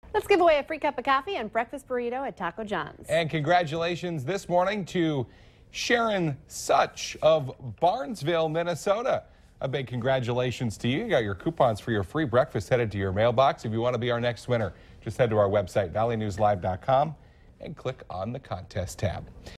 Let's give away a free cup of coffee and breakfast burrito at Taco John's. And congratulations this morning to Sharon Such of Barnesville, Minnesota. A big congratulations to you. You got your coupons for your free breakfast headed to your mailbox. If you want to be our next winner, just head to our website, valleynewslive.com, and click on the contest tab.